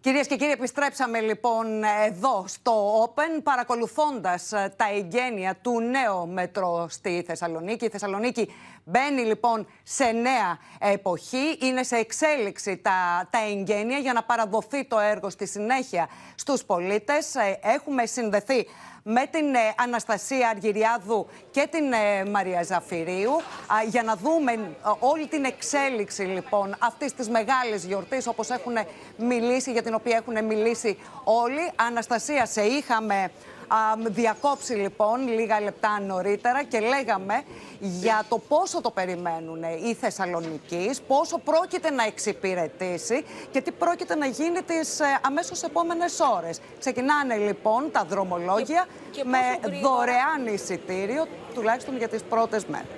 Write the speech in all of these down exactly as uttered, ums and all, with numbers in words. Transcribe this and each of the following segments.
Κυρίες και κύριοι, επιστρέψαμε λοιπόν εδώ στο Open, παρακολουθώντας τα εγγένεια του νέου μετρό στη Θεσσαλονίκη. Η Θεσσαλονίκη μπαίνει λοιπόν σε νέα εποχή, είναι σε εξέλιξη τα, τα εγγένεια για να παραδοθεί το έργο στη συνέχεια στους πολίτες. Έχουμε συνδεθεί με την ε, Αναστασία Αργυριάδου και την ε, Μαρία Ζαφυρίου α, για να δούμε ε, όλη την εξέλιξη λοιπόν αυτής της μεγάλης γιορτής, όπως έχουν μιλήσει, για την οποία έχουν μιλήσει όλοι. Αναστασία, σε είχαμε α, διακόψει λοιπόν λίγα λεπτά νωρίτερα και λέγαμε για το πόσο το περιμένουν οι Θεσσαλονικείς, πόσο πρόκειται να εξυπηρετήσει και τι πρόκειται να γίνει τις ε, αμέσως επόμενες ώρες. Ξεκινάνε λοιπόν τα δρομολόγια και, και με δωρεάν εισιτήριο, τουλάχιστον για τις πρώτες μέρες.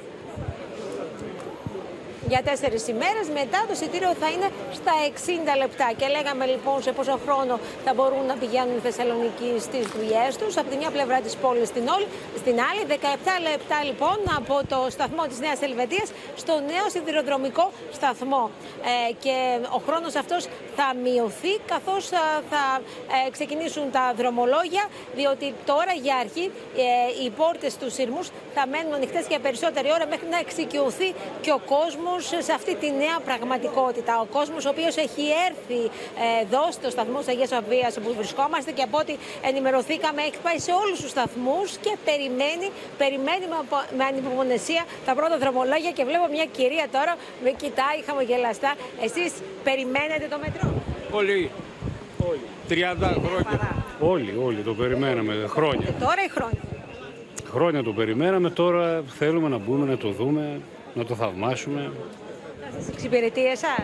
Για τέσσερις ημέρες, μετά το εισιτήριο θα είναι στα εξήντα λεπτά. Και λέγαμε λοιπόν σε πόσο χρόνο θα μπορούν να πηγαίνουν οι Θεσσαλονικοί στις δουλειές τους, από τη μια πλευρά της πόλης στην, όλη, στην άλλη. δεκαεπτά λεπτά λοιπόν από το σταθμό της Νέας Ελβετίας στο νέο σιδηροδρομικό σταθμό. Ε, και ο χρόνος αυτός θα μειωθεί καθώς θα, θα ε, ξεκινήσουν τα δρομολόγια, διότι τώρα για αρχή ε, οι πόρτες του σειρμούς θα μένουν ανοιχτές για περισσότερη ώρα μέχρι να εξοικειωθεί και ο κόσμος σε αυτή τη νέα πραγματικότητα. Ο κόσμος ο οποίος έχει έρθει εδώ στο σταθμό της Αγίας Σοφίας που βρισκόμαστε και από ό,τι ενημερωθήκαμε έχει πάει σε όλους τους σταθμούς και περιμένει, περιμένει με ανυπομονησία τα πρώτα δρομολόγια. Και βλέπω μια κυρία τώρα με κοιτάει χαμογελαστά. Εσείς περιμένετε το μετρό? Όλοι. Όλοι. τριάντα χρόνια. Όλοι, όλοι το περιμέναμε χρόνια. Και τώρα ή χρόνια? Χρόνια το περιμέναμε, τώρα θέλουμε να μπούμε να το δούμε, να το θαυμάσουμε. Θα σας εξυπηρετεί εσάς?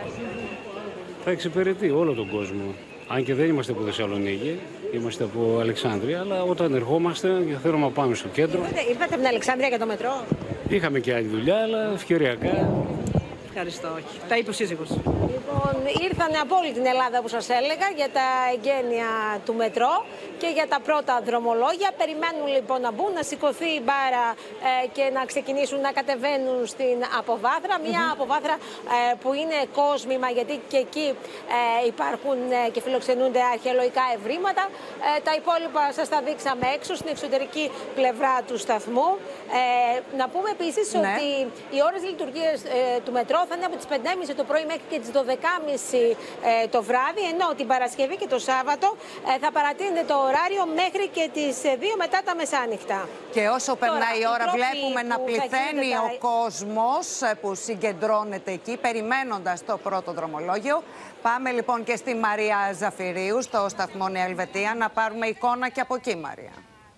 Θα εξυπηρετεί όλο τον κόσμο. Αν και δεν είμαστε από Θεσσαλονίκη, είμαστε από Αλεξάνδρεια, αλλά όταν ερχόμαστε και θέλουμε να πάμε στο κέντρο. Ήρθατε, ήρθατε από την Αλεξάνδρεια για το μετρό? Είχαμε και άλλη δουλειά, αλλά ευκαιριακά. Ευχαριστώ, όχι. Τα είπε ο σύζυγος. Λοιπόν, ήρθαν από όλη την Ελλάδα, που σας έλεγα, για τα εγγένεια του μετρό και για τα πρώτα δρομολόγια. Περιμένουν λοιπόν να μπουν, να σηκωθεί η μπάρα ε, και να ξεκινήσουν να κατεβαίνουν στην αποβάθρα. Μια mm-hmm. αποβάθρα ε, που είναι κόσμημα, γιατί και εκεί ε, υπάρχουν ε, και φιλοξενούνται αρχαιολογικά ευρήματα. Ε, τα υπόλοιπα σας τα δείξαμε έξω, στην εξωτερική πλευρά του σταθμού. Ε, να πούμε επίσης ναι. ότι οι ώρες λειτουργίας ε, του μετρό θα είναι από τις πέντε και μισή το πρωί μέχρι και τις δώδεκα και μισή ε, το βράδυ, ενώ την Παρασκευή και το Σάββατο ε, θα παρατείνεται το ωράριο μέχρι και τις δύο μετά τα μεσάνυχτα. Και όσο Τώρα, περνάει η ώρα βλέπουμε να πληθαίνει τα... ο κόσμος που συγκεντρώνεται εκεί περιμένοντας το πρώτο δρομολόγιο. Πάμε λοιπόν και στη Μαρία Ζαφυρίου στο σταθμό Νέα Ελβετία να πάρουμε εικόνα και από εκεί, Μαρία.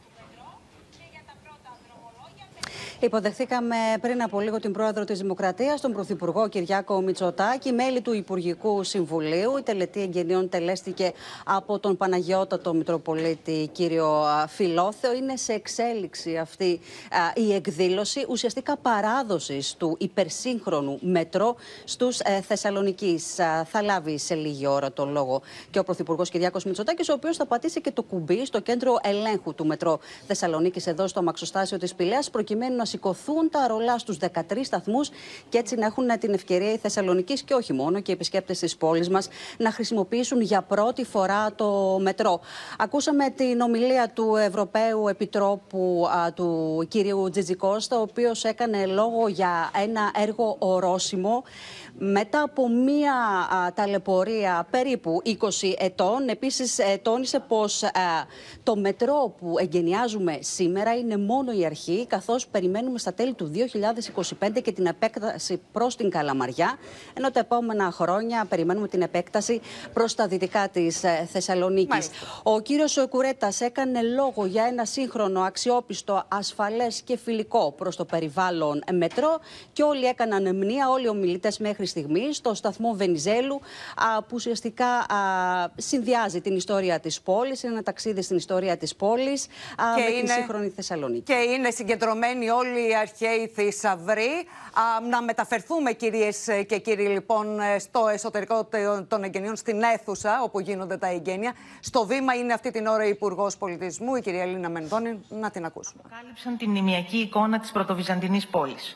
Υποδεχθήκαμε πριν από λίγο την πρόεδρο της Δημοκρατίας, τον Πρωθυπουργό Κυριάκο Μητσοτάκη, μέλη του Υπουργικού Συμβουλίου. Η τελετή εγγενείων τελέστηκε από τον Παναγιώτατο Μητροπολίτη κύριο Φιλόθεο. Είναι σε εξέλιξη αυτή α, η εκδήλωση ουσιαστικά παράδοσης του υπερσύγχρονου μετρό στους ε, Θεσσαλονικείς. Α, θα λάβει σε λίγη ώρα το λόγο και ο Πρωθυπουργός Κυριάκος Μητσοτάκης, ο οποίος θα πατήσει και το κουμπί στο κέντρο ελέγχου του μετρό Θεσσαλονίκης εδώ στο Μαξοστάσιο της Πηλαίας, προκειμένου να σηκωθούν τα ρολά στους δεκατρείς σταθμούς και έτσι να έχουν την ευκαιρία οι Θεσσαλονικείς και όχι μόνο και οι επισκέπτες της πόλης μας να χρησιμοποιήσουν για πρώτη φορά το μετρό. Ακούσαμε την ομιλία του Ευρωπαίου Επιτρόπου α, του κυρίου Τζιτζικώστα, ο οποίος έκανε λόγο για ένα έργο ορόσημο μετά από μία α, ταλαιπωρία περίπου είκοσι ετών. Επίσης ε, τόνισε πως α, το μετρό που εγκαινιάζουμε σήμερα είναι μόνο η αρχή, καθώς περιμένουμε στα τέλη του δύο χιλιάδες είκοσι πέντε και την επέκταση προς την Καλαμαριά, ενώ τα επόμενα χρόνια περιμένουμε την επέκταση προς τα δυτικά της ε, Θεσσαλονίκης. Μάλιστα. Ο κύριος Κουρέτας έκανε λόγο για ένα σύγχρονο, αξιόπιστο, ασφαλές και φιλικό προς το περιβάλλον μετρό και όλοι έκαναν μνήα, όλοι οι ομιλητές μέχρι στιγμή στο σταθμό Βενιζέλου, α, που ουσιαστικά α, συνδυάζει την ιστορία της πόλης, είναι ένα ταξίδι στην ιστορία της πόλης α, με είναι, την σύγχρονη Θεσσαλονίκη. Και είναι συγκεντρωμένοι όλοι οι αρχαίοι θησαυροί. Α, να μεταφερθούμε, κυρίες και κύριοι, λοιπόν, στο εσωτερικό των εγγενείων, στην αίθουσα όπου γίνονται τα εγγένεια. Στο βήμα είναι αυτή την ώρα η Υπουργός Πολιτισμού, η κυρία Ελίνα Μενδώνη. Να την ακούσουμε. Κάλυψαν την μνημιακή εικόνα της πρωτοβυζαντινής πόλης.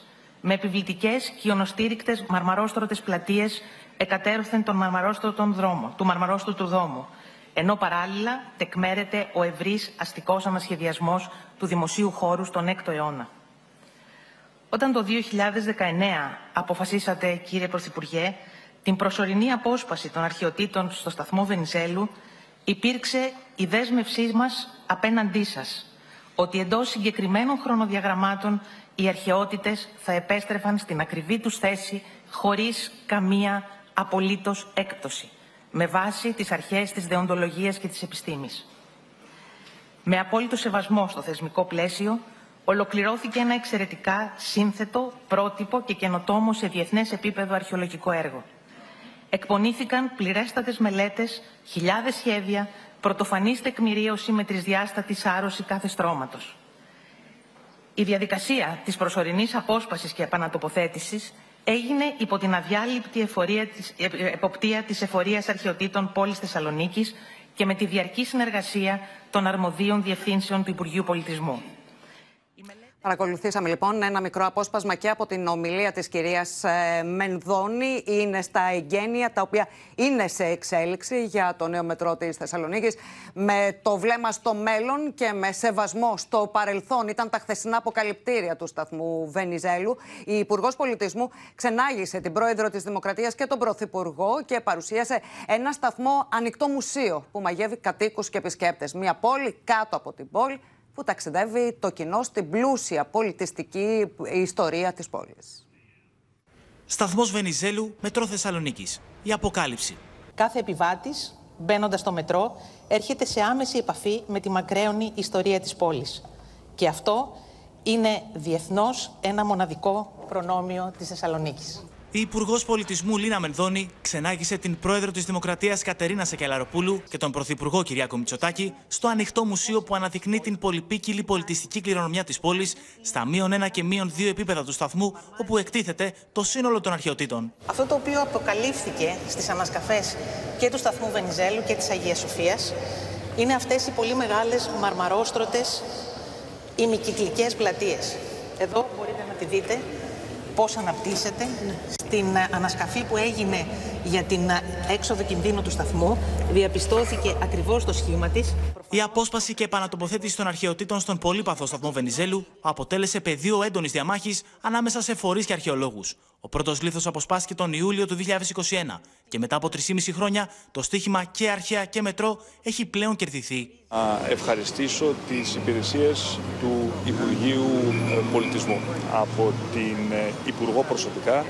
με επιβλητικές και ιονοστήρικτες μαρμαρόστρωτες πλατείες εκατέρωθεν τον μαρμαρόστρωτον δρόμο, του μαρμαρόστρωτου δρόμου, ενώ παράλληλα τεκμέρεται ο ευρύς αστικός ανασχεδιασμός του δημοσίου χώρου στον έκτο αιώνα. Όταν το δύο χιλιάδες δεκαεννέα αποφασίσατε, κύριε Πρωθυπουργέ, την προσωρινή απόσπαση των αρχαιοτήτων στο σταθμό Βενιζέλου, υπήρξε η δέσμευσή μας απέναντί σας, ότι εντός συγκεκριμένων χρονοδιαγραμμάτων οι αρχαιότητες θα επέστρεφαν στην ακριβή τους θέση χωρίς καμία απολύτως έκπτωση, με βάση τις αρχές της δεοντολογίας και της επιστήμης. Με απόλυτο σεβασμό στο θεσμικό πλαίσιο, ολοκληρώθηκε ένα εξαιρετικά σύνθετο, πρότυπο και καινοτόμο σε διεθνές επίπεδο αρχαιολογικό έργο. Εκπονήθηκαν πληρέστατες μελέτες, χιλιάδες σχέδια, πρωτοφανής τεκμηρίωση με τρισδιάστατη σάρωση κάθε στρώματος. Η διαδικασία της προσωρινής απόσπασης και επανατοποθέτησης έγινε υπό την αδιάλειπτη εφορία της, εποπτεία της Εφορίας Αρχαιοτήτων Πόλης Θεσσαλονίκης και με τη διαρκή συνεργασία των αρμοδίων διευθύνσεων του Υπουργείου Πολιτισμού. Παρακολουθήσαμε λοιπόν ένα μικρό απόσπασμα και από την ομιλία της κυρίας Μενδώνη. Είναι στα εγγένεια τα οποία είναι σε εξέλιξη για το νέο μετρό της Θεσσαλονίκης. Με το βλέμμα στο μέλλον και με σεβασμό στο παρελθόν, ήταν τα χθεσινά αποκαλυπτήρια του σταθμού Βενιζέλου. Η Υπουργός Πολιτισμού ξενάγησε την Πρόεδρο της Δημοκρατίας και τον Πρωθυπουργό και παρουσίασε ένα σταθμό ανοιχτό μουσείο που μαγεύει κατοίκους και επισκέπτες. Μια πόλη κάτω από την πόλη, που ταξιδεύει το κοινό στην πλούσια πολιτιστική ιστορία της πόλης. Σταθμός Βενιζέλου, μετρό Θεσσαλονίκης. Η αποκάλυψη. Κάθε επιβάτης, μπαίνοντας στο μετρό, έρχεται σε άμεση επαφή με τη μακραίωνη ιστορία της πόλης. Και αυτό είναι διεθνώς ένα μοναδικό προνόμιο της Θεσσαλονίκης. Η Υπουργός Πολιτισμού Λίνα Μενδώνη ξενάγησε την Πρόεδρο της Δημοκρατίας Κατερίνα Σακελαροπούλου και τον Πρωθυπουργό Κυριάκο Μητσοτάκη στο ανοιχτό μουσείο που αναδεικνύει την πολυπίκυλη πολιτιστική κληρονομιά της πόλης στα μείον ένα και μείον δύο επίπεδα του σταθμού, όπου εκτίθεται το σύνολο των αρχαιοτήτων. Αυτό το οποίο αποκαλύφθηκε στις ανασκαφές και του σταθμού Βενιζέλου και της Αγίας Σοφίας είναι αυτές οι πολύ μεγάλες μαρμαρόστρωτες ημικυκλικές πλατείες. Εδώ μπορείτε να τη δείτε πώς αναπτύσσεται. Στην ανασκαφή που έγινε για την έξοδο κινδύνου του σταθμού, διαπιστώθηκε ακριβώς το σχήμα της. Η απόσπαση και επανατοποθέτηση των αρχαιοτήτων στον πολύπαθο σταθμό Βενιζέλου αποτέλεσε πεδίο έντονης διαμάχης ανάμεσα σε φορείς και αρχαιολόγους. Ο πρώτος λίθος αποσπάστηκε τον Ιούλιο του δύο χιλιάδες είκοσι ένα και μετά από τρεισήμισι χρόνια το στοίχημα και αρχαία και μετρό έχει πλέον κερδιθεί. Να ευχαριστήσω τις υπηρεσίες του Υπουργείου Πολιτισμού, από την Υπουργό προσωπικά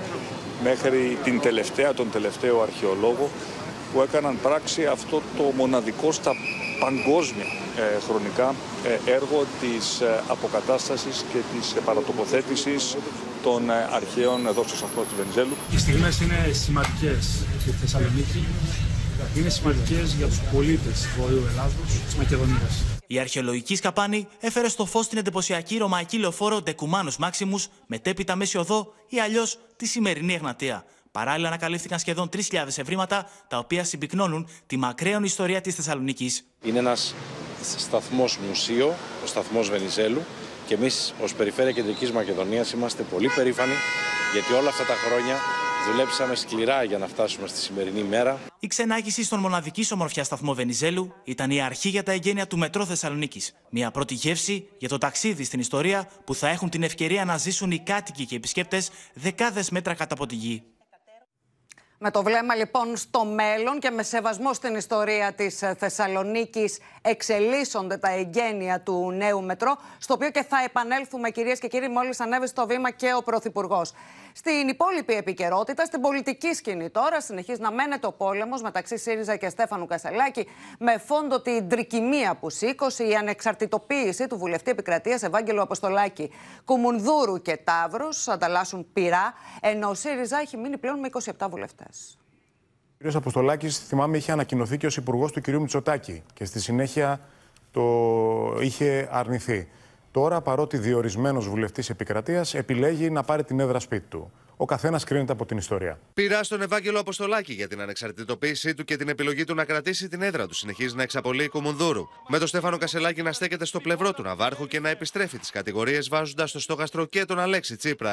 μέχρι την τελευταία, τον τελευταίο αρχαιολόγο, που έκαναν πράξη αυτό το μοναδικό στα παγκόσμια ε, χρονικά ε, έργο της ε, αποκατάστασης και της επανατοποθέτησης των ε, αρχαίων εδώ στο σταθμό του Βενιζέλου. Οι στιγμές είναι σημαντικές για τη Θεσσαλονίκη, είναι σημαντικές για τους πολίτες της Βορείου Ελλάδος, της Μακεδονίας. Η αρχαιολογική σκαπάνη έφερε στο φως την εντυπωσιακή ρωμαϊκή λεωφόρο Ντεκουμάνους Μάξιμους, μετέπειτα Μέση Οδό ή αλλιώς τη σημερινή Εγνατία. Παράλληλα, ανακαλύφθηκαν σχεδόν τρεις χιλιάδες ευρήματα, τα οποία συμπυκνώνουν τη μακραίωνη ιστορία της Θεσσαλονίκης. Είναι ένας σταθμός μουσείο, ο σταθμός Βενιζέλου, και εμείς ως Περιφέρεια Κεντρικής Μακεδονίας είμαστε πολύ περήφανοι, γιατί όλα αυτά τα χρόνια δουλέψαμε σκληρά για να φτάσουμε στη σημερινή μέρα. Η ξενάγηση στον μοναδική ομορφιά σταθμό Βενιζέλου ήταν η αρχή για τα εγγένεια του μετρό Θεσσαλονίκης. Μια πρώτη γεύση για το ταξίδι στην ιστορία που θα έχουν την ευκαιρία να ζήσουν οι κάτοικοι και οι επισκέπτες δεκάδες μέτρα κάτω από τη γη. Με το βλέμμα λοιπόν στο μέλλον και με σεβασμό στην ιστορία της Θεσσαλονίκης εξελίσσονται τα εγγένεια του νέου μετρό, στο οποίο και θα επανέλθουμε, κυρίες και κύριοι, μόλις ανέβει στο βήμα και ο Πρωθυπουργός. Στην υπόλοιπη επικαιρότητα, στην πολιτική σκηνή τώρα, συνεχίζει να μένεται ο πόλεμος μεταξύ ΣΥΡΙΖΑ και Στέφανου Κασελάκη, με φόντο την τρικυμία που σήκωσε η ανεξαρτητοποίηση του βουλευτή επικρατείας Ευάγγελου Αποστολάκη. Κουμουνδούρου και Ταύρος ανταλλάσσουν πυρά, ενώ ο ΣΥΡΙΖΑ έχει μείνει πλέον με είκοσι επτά βουλευτές. Ο κ. Αποστολάκης, θυμάμαι, είχε ανακοινωθεί και ως υπουργός του κ. Μητσοτάκη και στη συνέχεια το είχε αρνηθεί. Τώρα, παρότι διορισμένος βουλευτής επικρατείας, επιλέγει να πάρει την έδρα σπίτι του. Ο καθένας κρίνεται από την ιστορία. Πειρά στον Ευάγγελο Αποστολάκη για την ανεξαρτητοποίησή του και την επιλογή του να κρατήσει την έδρα του συνεχίζει να εξαπολύει Κουμουνδούρου. Με τον Στέφανο Κασελάκη να στέκεται στο πλευρό του Ναβάρχου και να επιστρέφει τις κατηγορίες βάζοντας στο στόχαστρο και τον Αλέξη Τσίπρα.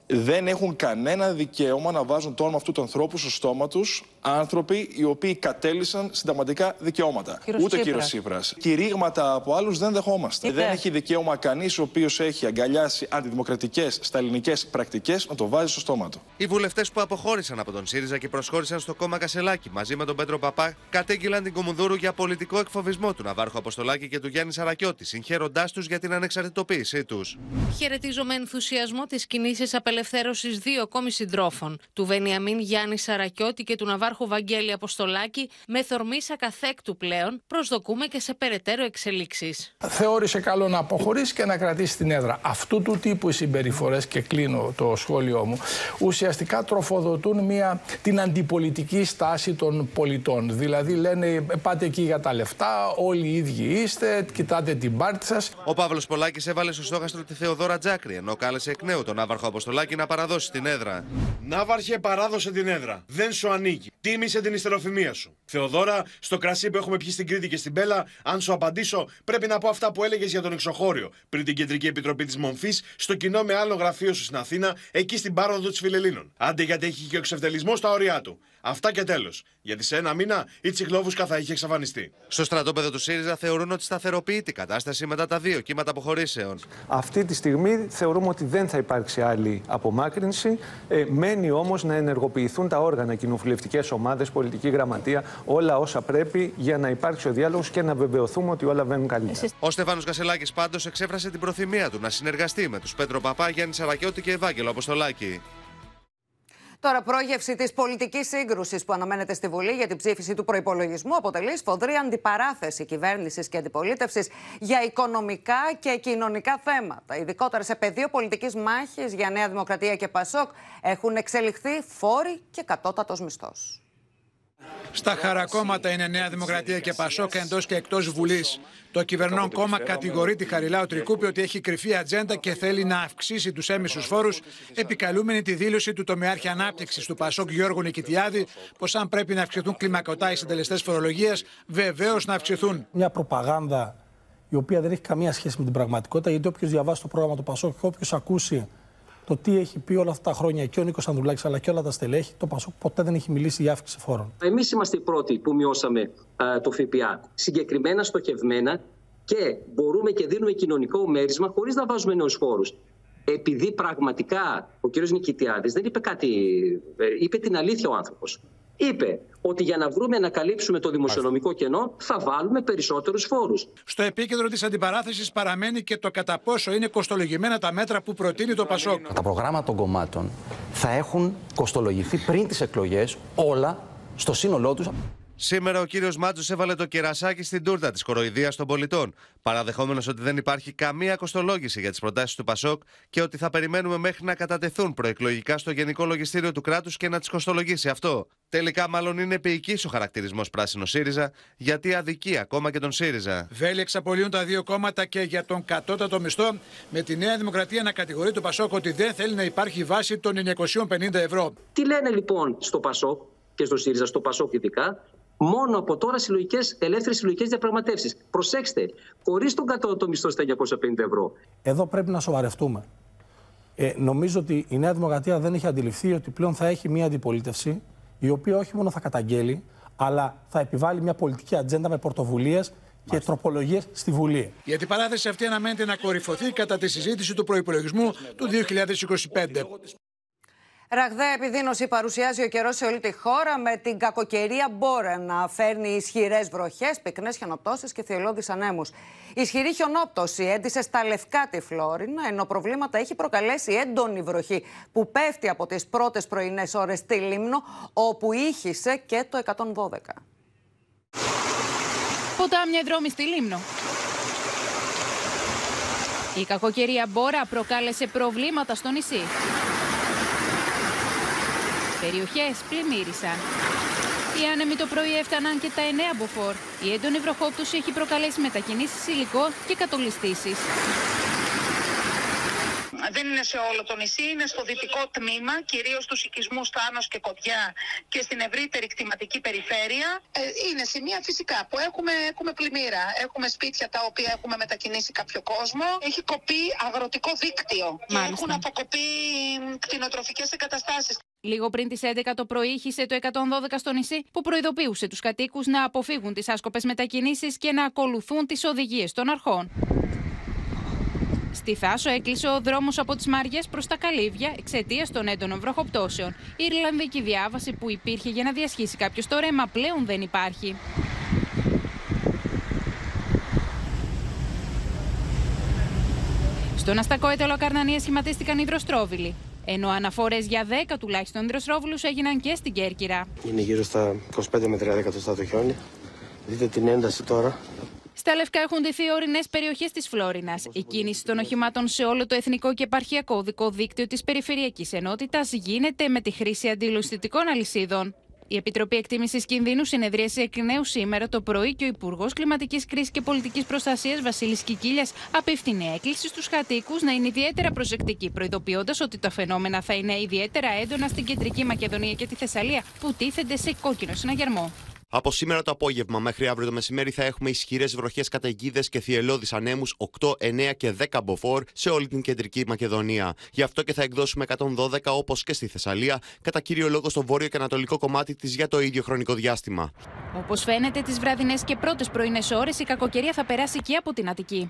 δεν έχουν κανένα δικαίωμα να βάζουν το όνομα αυτού του ανθρώπου στο στόμα τους άνθρωποι οι οποίοι κατέλυσαν συνταγματικά δικαιώματα. Κύριος Ούτε ο Τσίπρας. κύριος Τσίπρας. Κηρύγματα από άλλους δεν δεχόμαστε. Είπε. Δεν έχει δικαίωμα κανείς ο οποίος έχει αγκαλιάσει αντιδημοκρατικές σταλινικές πρακτικές να το βάζει στο στόμα του. Οι βουλευτές που αποχώρησαν από τον ΣΥΡΙΖΑ και προσχώρησαν στο κόμμα Κασελάκη μαζί με τον Πέτρο Παπά κατήγγειλαν την Κουμουνδούρου για πολιτικό εκφοβισμό του Ναβάρχου Αποστολάκη και του Γιάννη Σαρακιώτη, συγχαίροντάς τους για την ανεξαρτητοποίησή τους. Χαιρετίζω με ενθουσιασμό τις κινήσεις απελευθέρωσης δύο ακόμη συντρόφων, του Βενιαμίν Γιάννη Σαρακιώτη και του Ναβάρχου Βαγγέλη Αποστολάκη, με θορμή ακαθέκτου πλέον. Προσδοκούμε και σε περαιτέρω εξελίξεις. Θεώρησε καλό να αποχωρήσει και να κρατήσει την έδρα. Αυτού του τύπου οι συμπεριφορές, και κλείνω το σχόλιο μου, ουσιαστικά τροφοδοτούν μια, την αντιπολιτική στάση των πολιτών. Δηλαδή λένε πάτε εκεί για τα λεφτά, όλοι οι ίδιοι είστε, κοιτάτε την πάρτη σας. Ο Παύλος Πολάκης έβαλε στο στόχαστρο τη Θεοδόρα Τζάκρη, ενώ κάλεσε εκ νέου τον Ναύαρχο Αποστολάκη να παραδώσει την έδρα. Ναύαρχε, παράδοσε την έδρα. Δεν σου ανήκει. Τίμησε την ιστεροφημία σου. Θεοδόρα, στο κρασί που έχουμε πιει στην Κρήτη και στην Πέλα, αν σου απαντήσω, πρέπει να πω αυτά που έλεγες για τον εξωχώριο πριν την Κεντρική Επιτροπή της Μομφής, στο κοινό με άλλο γραφείο σου στην Αθήνα, εκεί στην πάροδο της Φιλελλήνων. Άντε, γιατί έχει και ο εξευτελισμός στα όρια του. Αυτά και τέλος. Γιατί σε ένα μήνα η Τσιχλόβουσκα θα είχε εξαφανιστεί. Στο στρατόπεδο του ΣΥΡΙΖΑ θεωρούν ότι σταθεροποιείται η κατάσταση μετά τα δύο κύματα αποχωρήσεων. Αυτή τη στιγμή θεωρούμε ότι δεν θα υπάρξει άλλη απομάκρυνση. Ε, μένει όμως να ενεργοποιηθούν τα όργανα, κοινοβουλευτικές ομάδες, πολιτική γραμματεία, όλα όσα πρέπει για να υπάρξει ο διάλογος και να βεβαιωθούμε ότι όλα βαίνουν καλύτερα. Ο Στέφανος Κασελάκης πάντως εξέφρασε την προθυμία του να συνεργαστεί με τους Πέτρο Παπά, Γιάννη Σαρακιώτη και Ευάγγελο Αποστολάκη. Τώρα, πρόγευση της πολιτικής σύγκρουσης που αναμένεται στη Βουλή για την ψήφιση του προϋπολογισμού αποτελεί σφοδρή αντιπαράθεση κυβέρνησης και αντιπολίτευσης για οικονομικά και κοινωνικά θέματα. Ειδικότερα σε πεδίο πολιτικής μάχης για Νέα Δημοκρατία και Πασόκ έχουν εξελιχθεί φόροι και κατώτατος μισθός. Στα χαρακόμματα είναι Νέα Δημοκρατία και Πασόκ εντός και εκτός Βουλής. Το κυβερνών κόμμα κατηγορεί τη Χαριλάου Τρικούπη ότι έχει κρυφή ατζέντα και θέλει να αυξήσει τους έμμεσους φόρους, επικαλούμενη τη δήλωση του τομεάρχη ανάπτυξης του Πασόκ Γιώργου Νικητιάδη πως αν πρέπει να αυξηθούν κλιμακωτά οι συντελεστές φορολογίας, βεβαίως να αυξηθούν. Μια προπαγάνδα η οποία δεν έχει καμία σχέση με την πραγματικότητα, γιατί όποιος διαβάσει το πρόγραμμα του Πασόκ και όποιος ακούσει το τι έχει πει όλα αυτά τα χρόνια και ο Νίκος Ανδρουλάκης αλλά και όλα τα στελέχη, το Πασόκ ποτέ δεν έχει μιλήσει για αύξηση φόρων. Εμείς είμαστε οι πρώτοι που μειώσαμε α, το ΦΠΑ. Συγκεκριμένα, στοχευμένα, και μπορούμε και δίνουμε κοινωνικό μέρισμα χωρίς να βάζουμε νέους φόρους. Επειδή πραγματικά ο κ. Νικητιάδης δεν είπε κάτι, είπε την αλήθεια ο άνθρωπος. Είπε ότι για να βρούμε να καλύψουμε το δημοσιονομικό κενό θα βάλουμε περισσότερους φόρους. Στο επίκεντρο της αντιπαράθεσης παραμένει και το κατά πόσο είναι κοστολογημένα τα μέτρα που προτείνει το Πασόκ. Τα προγράμματα των κομμάτων θα έχουν κοστολογηθεί πριν τις εκλογές όλα στο σύνολό τους. Σήμερα ο κύριος Μάτσος έβαλε το κερασάκι στην τούρτα της κοροϊδίας των πολιτών, παραδεχόμενος ότι δεν υπάρχει καμία κοστολόγηση για τις προτάσεις του Πασόκ και ότι θα περιμένουμε μέχρι να κατατεθούν προεκλογικά στο Γενικό Λογιστήριο του κράτους και να τις κοστολογήσει αυτό. Τελικά, μάλλον είναι επίοικης ο χαρακτηρισμός πράσινο ΣΥΡΙΖΑ, γιατί αδικεί ακόμα και τον ΣΥΡΙΖΑ. Βέλη εξαπολύουν τα δύο κόμματα και για τον κατώτατο μισθό, με τη Νέα Δημοκρατία να κατηγορεί το Πασόκ ότι δεν θέλει να υπάρχει βάση των εννιακόσια πενήντα ευρώ. Τι λένε λοιπόν στο Πασόκ και στο ΣΥΡΙΖΑ, στο Πασόκ ειδικά? Μόνο από τώρα συλλογικές, ελεύθερες συλλογικές διαπραγματεύσεις. Προσέξτε, χωρίς τον κατώτατο μισθό στα εννιακόσια πενήντα ευρώ. Εδώ πρέπει να σοβαρευτούμε. Ε, νομίζω ότι η Νέα Δημοκρατία δεν έχει αντιληφθεί ότι πλέον θα έχει μια αντιπολίτευση η οποία όχι μόνο θα καταγγέλει, αλλά θα επιβάλλει μια πολιτική ατζέντα με πρωτοβουλίες και τροπολογίες στη Βουλή. Η αντιπαράθεση αυτή αναμένεται να κορυφωθεί κατά τη συζήτηση του προϋπολογισμού του δύο χιλιάδες είκοσι πέντε. Ραγδαία επιδείνωση παρουσιάζει ο καιρός σε όλη τη χώρα, με την κακοκαιρία Μπόρεν να φέρνει ισχυρές βροχές, πυκνές χιονοπτώσεις και θυελλώδεις ανέμους. Η ισχυρή χιονόπτωση έντισε στα Λευκά τη Φλόρινα, ενώ προβλήματα έχει προκαλέσει έντονη βροχή που πέφτει από τις πρώτες πρωινές ώρες στη Λίμνο, όπου ήχησε και το εκατόν δώδεκα. Ποτάμια δρόμοι στη Λίμνο. Η κακοκαιρία Μπόρα προκάλεσε προβλήματα στο νησί. Περιοχές πλημμύρισαν. Οι άνεμοι το πρωί έφταναν και τα εννέα μποφόρ. Η έντονη βροχόπτωση έχει προκαλέσει μετακινήσεις υλικό και κατολιστήσεις. Δεν είναι σε όλο το νησί, είναι στο δυτικό τμήμα, κυρίως στους οικισμούς Θάνος και Κωτιά και στην ευρύτερη κτηματική περιφέρεια. Ε, είναι σημεία φυσικά που έχουμε, έχουμε πλημμύρα. Έχουμε σπίτια τα οποία έχουμε μετακινήσει κάποιο κόσμο. Έχει κοπεί αγροτικό δίκτυο. Και έχουν αποκοπεί κτηνοτροφικές εγκαταστάσεις. Λίγο πριν τις έντεκα το πρωί ηχήσε το εκατόν δώδεκα στο νησί, που προειδοποιούσε τους κατοίκους να αποφύγουν τις άσκοπες μετακινήσεις και να ακολουθούν τις οδηγίες των αρχών. Στη Θάσο έκλεισε ο δρόμος από τις Μαριές προς τα Καλύβια εξαιτίας των έντονων βροχοπτώσεων. Η Ιρλανδική διάβαση που υπήρχε για να διασχίσει κάποιος το ρέμα πλέον δεν υπάρχει. Στον αστακό έταλο Ακαρνανία σχηματίστηκαν υδροστρόβιλοι, ενώ αναφορές για δέκα τουλάχιστον υδροστρόβιλους έγιναν και στην Κέρκυρα. Είναι γύρω στα είκοσι πέντε με τριάντα εκατοστά το χιόνι. Δείτε την ένταση τώρα. Στα Λευκά έχουν ντυθεί ορεινές περιοχές της Φλόρινας. Η κίνηση των οχημάτων σε όλο το εθνικό και επαρχιακό οδικό δίκτυο της Περιφερειακής Ενότητας γίνεται με τη χρήση αντιλουστητικών αλυσίδων. Η Επιτροπή Εκτίμησης Κινδύνου συνεδρίασε εκ νέου σήμερα το πρωί και ο Υπουργός Κλιματικής Κρίσης και Πολιτικής Προστασίας Βασίλης Κικίλιας απίφθινε έκκληση στους κατοίκους να είναι ιδιαίτερα προσεκτικοί, προειδοποιώντας ότι τα φαινόμενα θα είναι ιδιαίτερα έντονα στην Κεντρική Μακεδονία και τη Θεσσαλία, που τίθενται σε κόκκινο συναγερμό. Από σήμερα το απόγευμα μέχρι αύριο το μεσημέρι θα έχουμε ισχυρές βροχές, καταιγίδες και θυελλώδεις ανέμους οκτώ, εννέα και δέκα μποφόρ σε όλη την Κεντρική Μακεδονία. Γι' αυτό και θα εκδώσουμε εκατόν δώδεκα όπως και στη Θεσσαλία, κατά κύριο λόγο στο βόρειο και ανατολικό κομμάτι της για το ίδιο χρονικό διάστημα. Όπως φαίνεται, τις βραδινές και πρώτες πρωινές ώρες η κακοκαιρία θα περάσει και από την Αττική.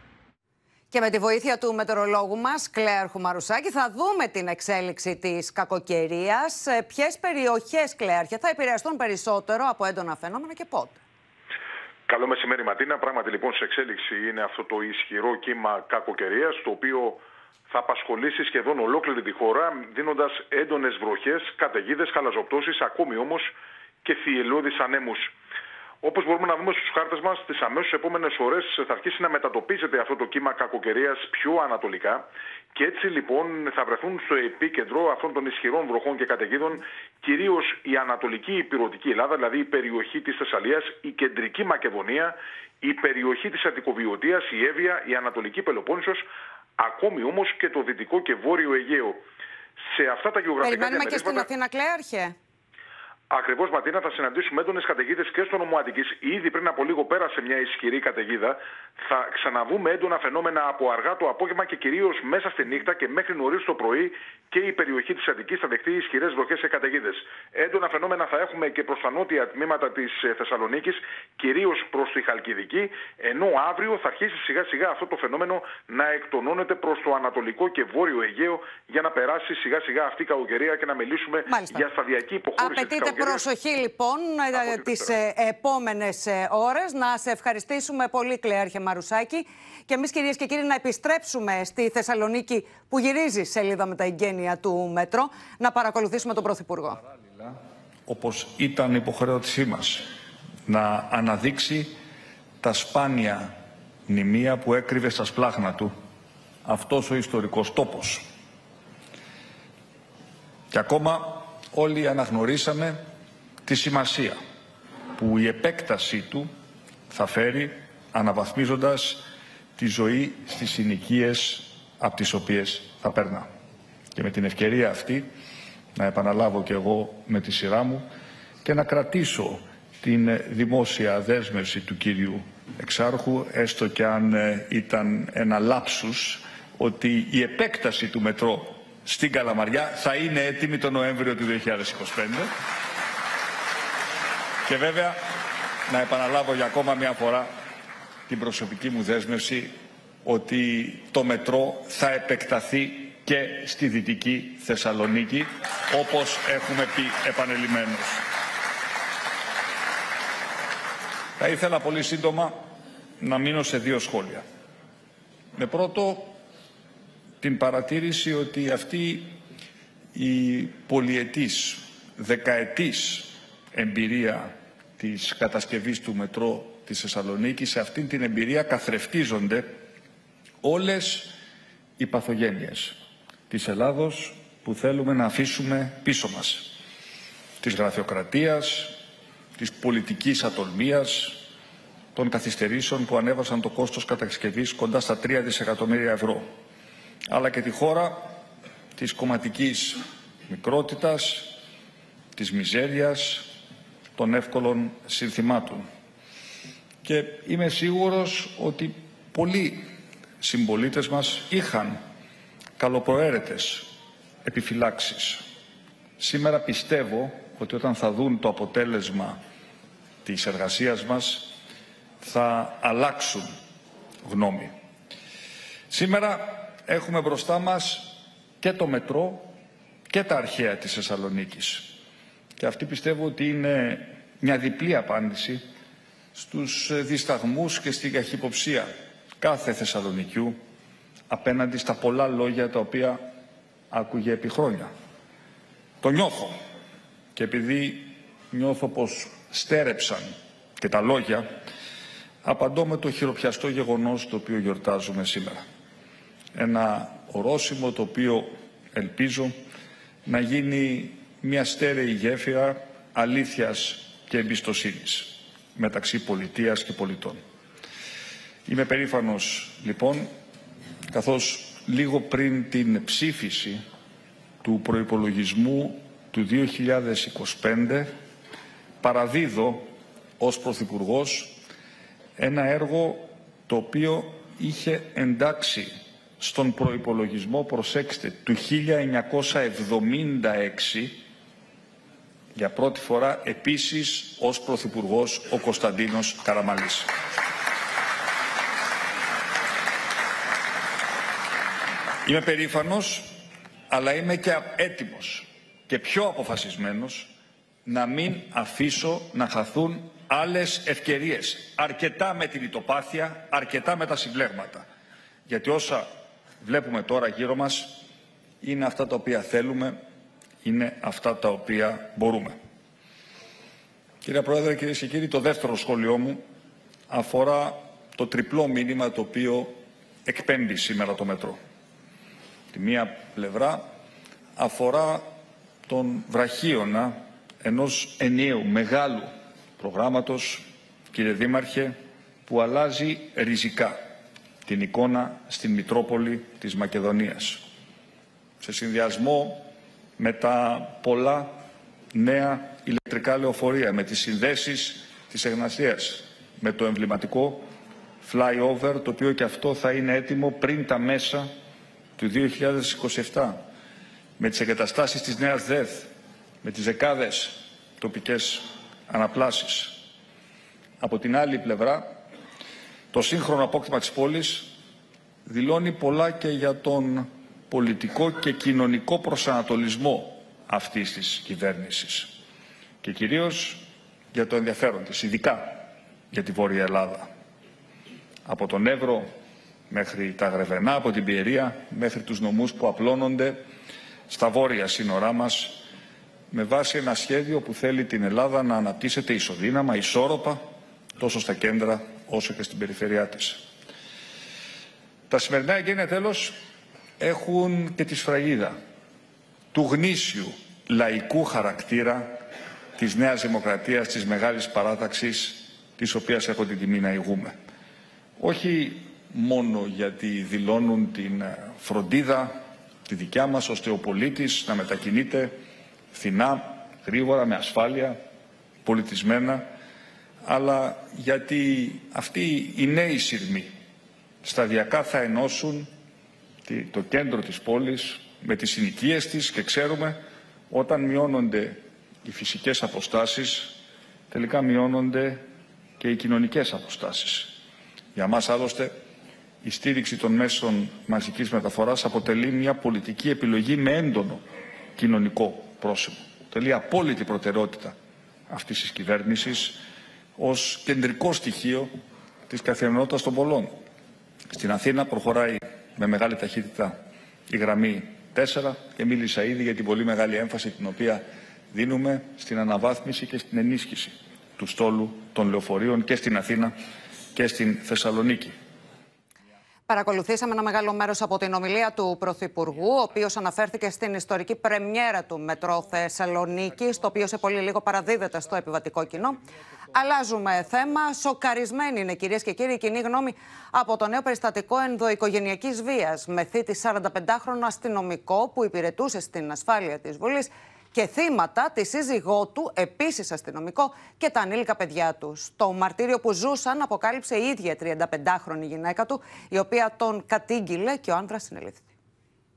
Και με τη βοήθεια του μετεωρολόγου μας, Κλέαρχου Χουμαρουσάκη, θα δούμε την εξέλιξη της κακοκαιρίας. Ποιες περιοχές, Κλέαρχε, θα επηρεαστούν περισσότερο από έντονα φαινόμενα και πότε? Καλό μεσημέρι, Ματίνα. Πράγματι, λοιπόν, σε εξέλιξη είναι αυτό το ισχυρό κύμα κακοκαιρίας, το οποίο θα απασχολήσει σχεδόν ολόκληρη τη χώρα, δίνοντας έντονες βροχές, καταιγίδες, χαλαζοπτώσεις, ακόμη όμως και θυελλώδεις ανέμους. Όπως μπορούμε να δούμε στους χάρτες μας, τις αμέσως επόμενες ώρες θα αρχίσει να μετατοπίζεται αυτό το κύμα κακοκαιρίας πιο ανατολικά και έτσι λοιπόν θα βρεθούν στο επίκεντρο αυτών των ισχυρών βροχών και καταιγίδων κυρίως η ανατολική ηπειρωτική Ελλάδα, δηλαδή η περιοχή της Θεσσαλίας, η κεντρική Μακεδονία, η περιοχή της Αττικοβιωτίας, η Εύβοια, η ανατολική Πελοπόννησος, ακόμη όμως και το δυτικό και βόρειο Αιγαίο. Σε αυτά τα γεωγραφικά Περιμένουμε διαμερίσματα... και στην Αθήνα, Κλέαρχε. Ακριβώς, Ματίνα, θα συναντήσουμε έντονες καταιγίδες και στο νομό Αττικής. Ήδη πριν από λίγο πέρασε μια ισχυρή καταιγίδα. Θα ξαναδούμε έντονα φαινόμενα από αργά το απόγευμα και κυρίως μέσα στη νύχτα και μέχρι νωρίς το πρωί και η περιοχή της Αττικής θα δεχτεί ισχυρές βροχές και καταιγίδες. Έντονα φαινόμενα θα έχουμε και προς τα νότια τμήματα της Θεσσαλονίκης, κυρίως προς τη Χαλκιδική, ενώ αύριο θα αρχίσει σιγά σιγά αυτό το φαινόμενο να εκτονώνεται προς το ανατολικό και βόρειο Αιγαίο για να περάσει σιγά σιγά αυτή η κακοκαιρία και να μιλήσουμε Μάλιστα. για σταδιακή υποχώρηση της κακοκαιρίας. Προσοχή λοιπόν τις ε, επόμενες ε, ώρες. Να σε ευχαριστήσουμε πολύ, Κλέαρχε Μαρουσάκη. Και εμείς, κυρίες και κύριοι, να επιστρέψουμε στη Θεσσαλονίκη που γυρίζει σελίδα με τα εγγένεια του Μέτρο, να παρακολουθήσουμε τον Πρωθυπουργό. Παράλληλα, όπως ήταν υποχρέωσή μας να αναδείξει τα σπάνια μνημεία που έκρυβε στα σπλάχνα του αυτός ο ιστορικός τόπος. Και ακόμα όλοι αναγνωρίσαμε τη σημασία που η επέκτασή του θα φέρει, αναβαθμίζοντας τη ζωή στις συνοικίες από τις οποίες θα περνά. Και με την ευκαιρία αυτή να επαναλάβω και εγώ με τη σειρά μου και να κρατήσω την δημόσια δέσμευση του κύριου Εξάρχου, έστω και αν ήταν ένα λάψους, ότι η επέκταση του μετρό στην Καλαμαριά θα είναι έτοιμη το Νοέμβριο του δύο χιλιάδες είκοσι πέντε. Και βέβαια να επαναλάβω για ακόμα μια φορά την προσωπική μου δέσμευση ότι το μετρό θα επεκταθεί και στη Δυτική Θεσσαλονίκη, όπως έχουμε πει επανελειμμένως. Θα ήθελα πολύ σύντομα να μείνω σε δύο σχόλια. Με πρώτο, την παρατήρηση ότι αυτή η πολυετής, δεκαετής εμπειρία της κατασκευής του μετρό της Θεσσαλονίκης, σε αυτήν την εμπειρία καθρεφτίζονται όλες οι παθογένειες της Ελλάδος που θέλουμε να αφήσουμε πίσω μας. Της γραφειοκρατίας, της πολιτικής ατολμίας, των καθυστερήσεων που ανέβασαν το κόστος κατασκευής κοντά στα τρία δισεκατομμύρια ευρώ, αλλά και τη χώρα της κομματικής μικρότητας, της μιζέριας, των εύκολων συνθημάτων. Και είμαι σίγουρος ότι πολλοί συμπολίτες μας είχαν καλοπροαίρετες επιφυλάξεις. Σήμερα πιστεύω ότι όταν θα δουν το αποτέλεσμα της εργασίας μας θα αλλάξουν γνώμη. Σήμερα έχουμε μπροστά μας και το μετρό και τα αρχαία της Θεσσαλονίκης. Και αυτή πιστεύω ότι είναι μια διπλή απάντηση στους δισταγμούς και στην καχυποψία κάθε Θεσσαλονικιού απέναντι στα πολλά λόγια τα οποία άκουγε επί χρόνια. Το νιώθω και επειδή νιώθω πως στέρεψαν και τα λόγια, απαντώ με το χειροπιαστό γεγονός το οποίο γιορτάζουμε σήμερα. Ένα ορόσημο το οποίο ελπίζω να γίνει μια στέρεη γέφυρα αλήθειας και εμπιστοσύνης μεταξύ πολιτείας και πολιτών. Είμαι περήφανος λοιπόν, καθώς λίγο πριν την ψήφιση του προϋπολογισμού του δύο χιλιάδες είκοσι πέντε παραδίδω ως Πρωθυπουργός ένα έργο το οποίο είχε εντάξει στον προϋπολογισμό, προσέξτε, του χίλια εννιακόσια εβδομήντα έξι, για πρώτη φορά επίσης ως Πρωθυπουργός ο Κωνσταντίνος Καραμανλής. Είμαι περήφανος, αλλά είμαι και έτοιμος και πιο αποφασισμένος να μην αφήσω να χαθούν άλλες ευκαιρίες. Αρκετά με την ητοπάθεια, αρκετά με τα συμπλέγματα. Γιατί όσα βλέπουμε τώρα γύρω μας είναι αυτά τα οποία θέλουμε, είναι αυτά τα οποία μπορούμε. Κύριε Πρόεδρε, κυρίες και κύριοι, το δεύτερο σχόλιο μου αφορά το τριπλό μήνυμα το οποίο εκπέμπει σήμερα το μετρό. Τη μία πλευρά αφορά τον βραχίωνα ενός ενιαίου μεγάλου προγράμματος, κύριε Δήμαρχε, που αλλάζει ριζικά την εικόνα στην Μητρόπολη της Μακεδονίας. Σε συνδυασμό με τα πολλά νέα ηλεκτρικά λεωφορεία, με τις συνδέσεις της Εγνασίας, με το εμβληματικό flyover, το οποίο και αυτό θα είναι έτοιμο πριν τα μέσα του δύο χιλιάδες είκοσι επτά, με τις εγκαταστάσεις της Νέας ΔΕΘ, με τις δεκάδες τοπικές αναπλάσεις. Από την άλλη πλευρά, το σύγχρονο απόκτημα της πόλης δηλώνει πολλά και για τον πολιτικό και κοινωνικό προσανατολισμό αυτής της κυβέρνησης και κυρίως για το ενδιαφέρον της, ειδικά για τη Βόρεια Ελλάδα. Από τον Εύρο μέχρι τα Γρεβενά, από την Πιερία μέχρι τους νομούς που απλώνονται στα βόρεια σύνορά μας, με βάση ένα σχέδιο που θέλει την Ελλάδα να αναπτύσσεται ισοδύναμα, ισόρροπα, τόσο στα κέντρα όσο και στην περιφερειά της. Τα σημερινά εγγένεια τέλος έχουν και τη σφραγίδα του γνήσιου λαϊκού χαρακτήρα της Νέας Δημοκρατίας, της μεγάλης παράταξης, της οποίας έχω την τιμή να ηγούμε. Όχι μόνο γιατί δηλώνουν την φροντίδα, τη δικιά μας, ώστε ο πολίτης να μετακινείται φθηνά, γρήγορα, με ασφάλεια, πολιτισμένα, αλλά γιατί αυτοί οι νέοι σειρμοί σταδιακά θα ενώσουν το κέντρο της πόλης με τις συνοικίες της και ξέρουμε όταν μειώνονται οι φυσικές αποστάσεις τελικά μειώνονται και οι κοινωνικές αποστάσεις. Για μας άλλωστε η στήριξη των μέσων μαζικής μεταφοράς αποτελεί μια πολιτική επιλογή με έντονο κοινωνικό πρόσημο. Αποτελεί απόλυτη προτεραιότητα αυτής της κυβέρνησης ως κεντρικό στοιχείο της καθημερινότητας των πολλών. Στην Αθήνα προχωράει με μεγάλη ταχύτητα η γραμμή τέσσερα και μίλησα ήδη για την πολύ μεγάλη έμφαση την οποία δίνουμε στην αναβάθμιση και στην ενίσχυση του στόλου των λεωφορείων και στην Αθήνα και στην Θεσσαλονίκη. Παρακολουθήσαμε ένα μεγάλο μέρος από την ομιλία του Πρωθυπουργού, ο οποίος αναφέρθηκε στην ιστορική πρεμιέρα του Μετρό Θεσσαλονίκη, το οποίο σε πολύ λίγο παραδίδεται στο επιβατικό κοινό. Αλλάζουμε θέμα. Σοκαρισμένη είναι, κυρίες και κύριοι, η κοινή γνώμη από το νέο περιστατικό ενδοοικογενειακής βίας με θήτη σαρανταπεντάχρονο αστυνομικό που υπηρετούσε στην ασφάλεια της Βουλής και θύματα τη σύζυγό του, επίσης αστυνομικό, και τα ανήλικα παιδιά τους. Το μαρτύριο που ζούσαν αποκάλυψε η ίδια τριανταπεντάχρονη γυναίκα του, η οποία τον κατήγγειλε και ο άνδρας συνελήφθη.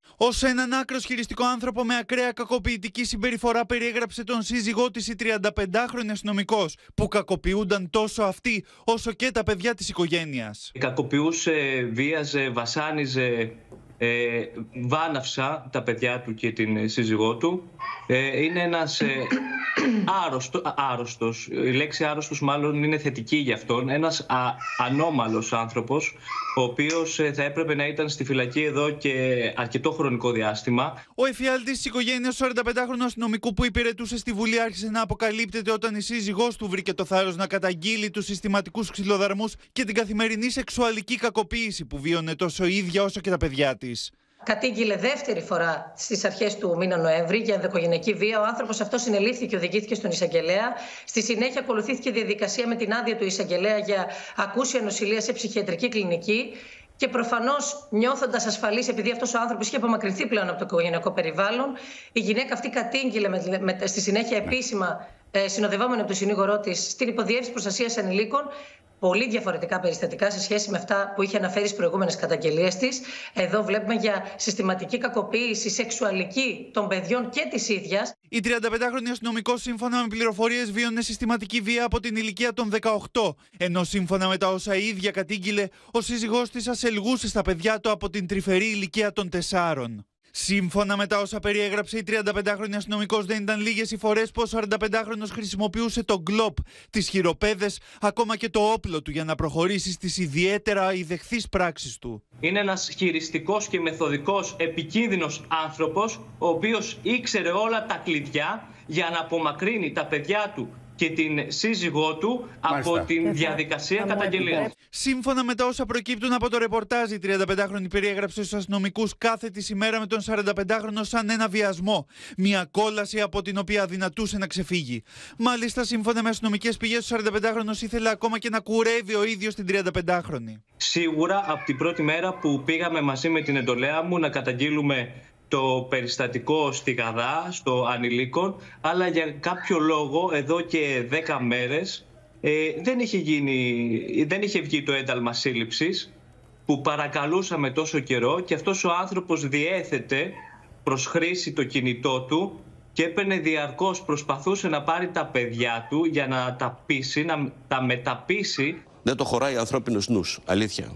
Ως έναν άκρος χειριστικό άνθρωπο με ακραία κακοποιητική συμπεριφορά περιέγραψε τον σύζυγό της η τριανταπεντάχρονη αστυνομικός, που κακοποιούνταν τόσο αυτοί όσο και τα παιδιά της οικογένειας. Κακοποιούσε, βίαζε, βασάνιζε, ε, βάναυσα τα παιδιά του και την σύζυγό του. Ε, είναι ένας ε, άρρωστο, άρρωστος, η λέξη άρρωστος μάλλον είναι θετική για αυτόν, ένας α, ανώμαλος άνθρωπος, ο οποίος ε, θα έπρεπε να ήταν στη φυλακή εδώ και αρκετό χρονικό διάστημα. Ο εφιάλτης της οικογένειας του σαρανταπεντάχρονου αστυνομικού που υπηρετούσε στη Βουλή άρχισε να αποκαλύπτεται όταν η σύζυγός του βρήκε το θάρρος να καταγγείλει τους συστηματικούς ξυλοδαρμούς και την καθημερινή σεξουαλική κακοποίηση που βίωνε τόσο η ίδια όσο και τα παιδιά της. Κατήγγειλε δεύτερη φορά στις αρχές του μήνα Νοέμβρη για ενδοοικογενειακή βία. Ο άνθρωπος αυτός συνελήφθη και οδηγήθηκε στον εισαγγελέα. Στη συνέχεια ακολουθήθηκε διαδικασία με την άδεια του εισαγγελέα για ακούσια νοσηλεία σε ψυχιατρική κλινική. Και προφανώς, νιώθοντας ασφαλής, επειδή αυτός ο άνθρωπος είχε απομακρυνθεί πλέον από το οικογενειακό περιβάλλον, η γυναίκα αυτή κατήγγειλε με, με, στη συνέχεια επίσημα, ε, συνοδευόμενη από τον συνήγορό της, στην Υποδιεύθυνση Προστασίας Ανηλίκων. Πολύ διαφορετικά περιστατικά σε σχέση με αυτά που είχε αναφέρει στις προηγούμενες καταγγελίες της. Εδώ βλέπουμε για συστηματική κακοποίηση σεξουαλική των παιδιών και της ίδιας. Η τριανταπεντάχρονη αστυνομικός, σύμφωνα με πληροφορίες, βίωνε συστηματική βία από την ηλικία των δεκαοκτώ. Ενώ σύμφωνα με τα όσα η ίδια κατήγγειλε, ο σύζυγός της ασελγούσε στα παιδιά του από την τρυφερή ηλικία των τεσσάρων. Σύμφωνα με τα όσα περιέγραψε, η τριανταπεντάχρονη αστυνομικός, δεν ήταν λίγες οι φορές που ο σαρανταπεντάχρονος χρησιμοποιούσε το γκλόπ, τις χειροπέδες, ακόμα και το όπλο του για να προχωρήσει στις ιδιαίτερα αηδεχθείς πράξεις του. Είναι ένας χειριστικός και μεθοδικός επικίνδυνος άνθρωπος, ο οποίος ήξερε όλα τα κλειδιά για να απομακρύνει τα παιδιά του και την σύζυγό του Μάλιστα. από την διαδικασία καταγγελίας. Σύμφωνα με τα όσα προκύπτουν από το ρεπορτάζ, η τριανταπεντάχρονη περιέγραψε στους αστυνομικούς κάθε της ημέρα με τον σαρανταπεντάχρονο σαν ένα βιασμό. Μια κόλαση από την οποία αδυνατούσε να ξεφύγει. Μάλιστα, σύμφωνα με αστυνομικές πηγές, ο σαρανταπεντάχρονος ήθελε ακόμα και να κουρεύει ο ίδιος την τριανταπεντάχρονη. Σίγουρα από την πρώτη μέρα που πήγαμε μαζί με την εντολέα μου να καταγγείλουμε το περιστατικό στη Γαδά, στο Ανηλίκων, αλλά για κάποιο λόγο εδώ και δέκα μέρες ε, δεν, είχε γίνει, δεν είχε βγει το ένταλμα σύλληψης που παρακαλούσαμε τόσο καιρό, και αυτός ο άνθρωπος διέθετε προς χρήση το κινητό του και έπαιρνε διαρκώς, προσπαθούσε να πάρει τα παιδιά του για να τα πείσει, να τα μεταπείσει. Δεν το χωράει ανθρώπινος νους, αλήθεια.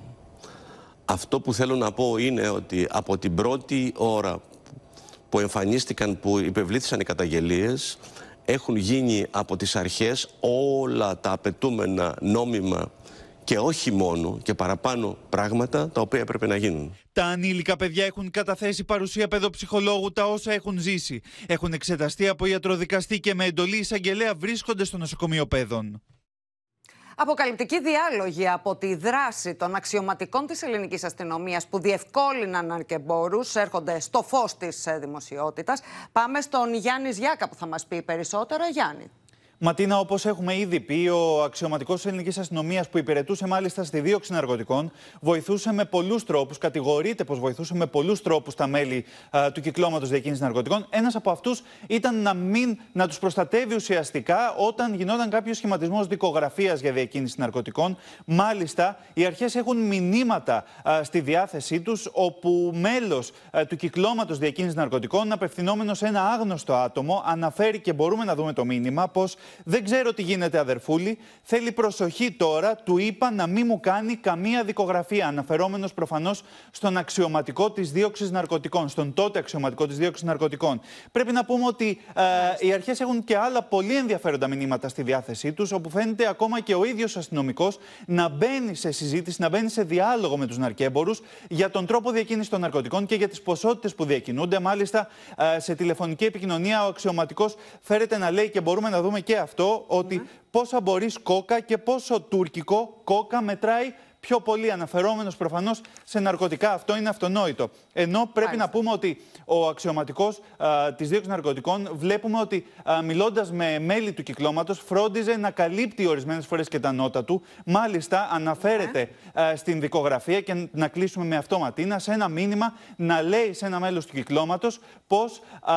Αυτό που θέλω να πω είναι ότι από την πρώτη ώρα που εμφανίστηκαν, που υπευλήθησαν οι καταγγελίες, έχουν γίνει από τις αρχές όλα τα απαιτούμενα νόμιμα και όχι μόνο και παραπάνω πράγματα τα οποία έπρεπε να γίνουν. Τα ανήλικα παιδιά έχουν καταθέσει παρουσία παιδοψυχολόγου τα όσα έχουν ζήσει. Έχουν εξεταστεί από ιατροδικαστή και με εντολή εισαγγελέα βρίσκονται στο νοσοκομείο παιδών. Αποκαλυπτικοί διάλογοι από τη δράση των αξιωματικών της ελληνικής αστυνομίας που διευκόλυναν αρκεμπόρους έρχονται στο φως της δημοσιότητας. Πάμε στον Γιάννη Ζιάκα που θα μας πει περισσότερα. Γιάννη. Ματίνα, όπως έχουμε ήδη πει, ο αξιωματικός της ελληνικής αστυνομίας που υπηρετούσε μάλιστα στη δίωξη ναρκωτικών βοηθούσε με πολλούς τρόπους, κατηγορείται πως βοηθούσε με πολλούς τρόπους τα μέλη α, του κυκλώματος διακίνησης ναρκωτικών. Ένας από αυτούς ήταν να, μην, να τους προστατεύει ουσιαστικά όταν γινόταν κάποιος σχηματισμός δικογραφίας για διακίνηση ναρκωτικών. Μάλιστα, οι αρχές έχουν μηνύματα α, στη διάθεσή τους, όπου μέλος α, του κυκλώματος διακίνησης ναρκωτικών, απευθυνόμενο σε ένα άγνωστο άτομο, αναφέρει, και μπορούμε να δούμε το μήνυμα, πως δεν ξέρω τι γίνεται, αδερφούλη. Θέλει προσοχή τώρα. Του είπα να μην μου κάνει καμία δικογραφία. Αναφερόμενος προφανώς στον αξιωματικό της δίωξης ναρκωτικών, στον τότε αξιωματικό της δίωξης ναρκωτικών. Πρέπει να πούμε ότι ε, οι αρχές έχουν και άλλα πολύ ενδιαφέροντα μηνύματα στη διάθεσή τους, όπου φαίνεται ακόμα και ο ίδιος αστυνομικός να μπαίνει σε συζήτηση, να μπαίνει σε διάλογο με τους ναρκέμπορους για τον τρόπο διακίνησης των ναρκωτικών και για τις ποσότητες που διακινούνται. Μάλιστα, ε, σε τηλεφωνική επικοινωνία, ο αξιωματικός φέρεται να λέει, και μπορούμε να δούμε και αυτό, ότι mm. πόσα μπορείς κόκα και πόσο τουρκικό κόκα μετράει πιο πολύ, αναφερόμενος προφανώς σε ναρκωτικά. Αυτό είναι αυτονόητο. Ενώ πρέπει Άλιστα. να πούμε ότι ο αξιωματικός α, της δίωξης ναρκωτικών, βλέπουμε ότι α, μιλώντας με μέλη του κυκλώματος, φρόντιζε να καλύπτει ορισμένες φορές και τα νότα του. Μάλιστα, αναφέρεται α, στην δικογραφία, και να κλείσουμε με αυτό, Ματίνα, σε ένα μήνυμα να λέει σε ένα μέλος του κυκλώματος πως α,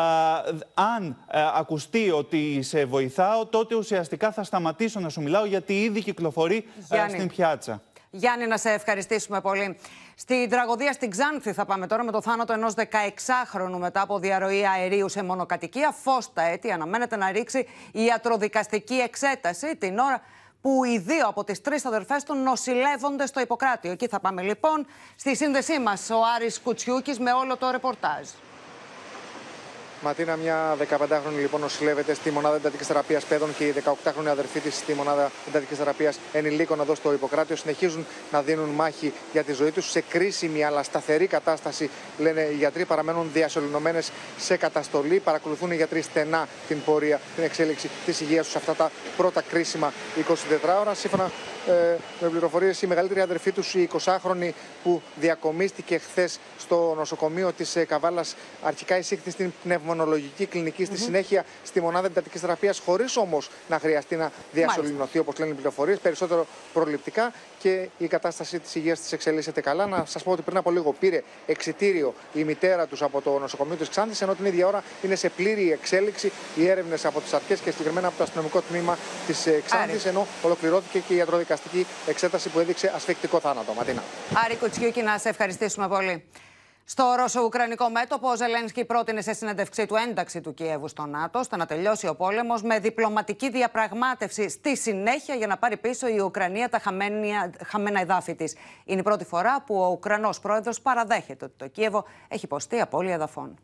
αν α, ακουστεί ότι σε βοηθάω, τότε ουσιαστικά θα σταματήσω να σου μιλάω, γιατί ήδη κυκλοφορεί α, στην πιάτσα. Γιάννη, να σε ευχαριστήσουμε πολύ. Στην τραγωδία στην Ξάνθη θα πάμε τώρα, με το θάνατο ενός δεκαεξάχρονου μετά από διαρροή αερίου σε μονοκατοικία. Φως τα έτη αναμένεται να ρίξει η ιατροδικαστική εξέταση την ώρα που οι δύο από τις τρεις αδερφές του νοσηλεύονται στο Ιπποκράτιο. Εκεί θα πάμε λοιπόν. Στη σύνδεσή μας ο Άρης Κουτσιούκης με όλο το ρεπορτάζ. Ματίνα, μια δεκαπεντάχρονη λοιπόν νοσηλεύεται στη μονάδα εντατικής θεραπείας παιδών και η δεκαοκτάχρονη αδερφή της στη μονάδα εντατικής θεραπείας ενηλίκων εδώ στο Ιπποκράτιο. Συνεχίζουν να δίνουν μάχη για τη ζωή τους σε κρίσιμη αλλά σταθερή κατάσταση, λένε οι γιατροί. Παραμένουν διασωληνωμένες σε καταστολή. Παρακολουθούν οι γιατροί στενά την πορεία, την εξέλιξη της υγείας τους αυτά τα πρώτα κρίσιμα εικοσιτετρά ώρα. Σύμφωνα ε, με πληροφορίες, η μεγαλύτερη αδερφή τους, η εικοσάχρονη που διακομίστηκε χθες στο νοσοκομείο της Καβάλας, αρχικά εισήχθη στην πνευμονολογική κλινική, στη mm-hmm. συνέχεια στη μονάδα εντατικής θεραπείας, χωρίς όμως να χρειαστεί να διασωληνωθεί, όπως λένε οι πληροφορίες, περισσότερο προληπτικά, και η κατάσταση της υγείας της εξελίσσεται καλά. Να σας πω ότι πριν από λίγο πήρε εξιτήριο η μητέρα τους από το νοσοκομείο της Ξάνθης, ενώ την ίδια ώρα είναι σε πλήρη εξέλιξη οι έρευνες από τις αρχές και συγκεκριμένα από το αστυνομικό τμήμα της Ξάνθης, ενώ ολοκληρώθηκε και η ιατροδικαστική εξέταση που έδειξε ασφυκτικό θάνατο. Ματίνα. Άρη Κουτσιούκη, να σε ευχαριστήσουμε πολύ. Στο ρώσο-ουκρανικό μέτωπο, ο Ζελένσκι πρότεινε σε συνέντευξή του ένταξη του Κιέβου στο ΝΑΤΟ, ώστε να τελειώσει ο πόλεμος με διπλωματική διαπραγμάτευση στη συνέχεια για να πάρει πίσω η Ουκρανία τα χαμένα, χαμένα εδάφη της. Είναι η πρώτη φορά που ο Ουκρανός πρόεδρος παραδέχεται ότι το Κιέβο έχει υποστεί απώλεια εδαφών.